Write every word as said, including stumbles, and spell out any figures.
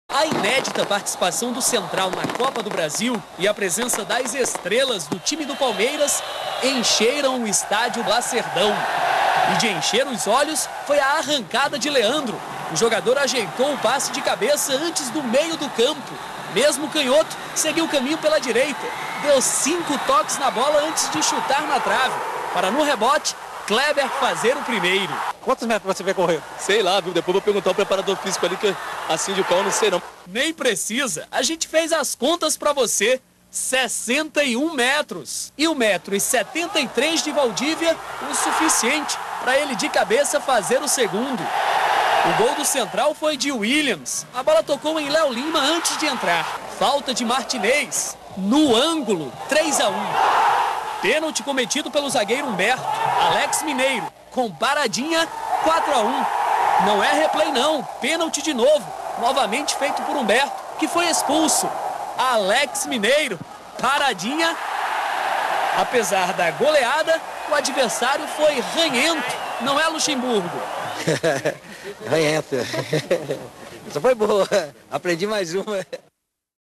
A inédita participação do Central na Copa do Brasil e a presença das estrelas do time do Palmeiras encheram o estádio Lacerdão. E de encher os olhos foi a arrancada de Leandro. O jogador ajeitou o passe de cabeça antes do meio do campo. Mesmo canhoto, seguiu o caminho pela direita. Deu cinco toques na bola antes de chutar na trave. Para no rebote, Kleber fazer o primeiro. Quantos metros você vai correr? Sei lá, viu? Depois vou perguntar ao preparador físico ali, que assim de qual eu não sei não. Nem precisa, a gente fez as contas para você. sessenta e um metros. E um metro e setenta e três de Valdívia, o suficiente para ele de cabeça fazer o segundo. O gol do Central foi de Williams. A bola tocou em Léo Lima antes de entrar. Falta de Martinez. No ângulo, três a um. Pênalti cometido pelo zagueiro Humberto. Alex Mineiro, com paradinha, quatro a um. Não é replay não, pênalti de novo. Novamente feito por Humberto, que foi expulso. Alex Mineiro, paradinha. Apesar da goleada, o adversário foi ranhento. Não é Luxemburgo? Ranhento. Essa foi boa. Aprendi mais uma.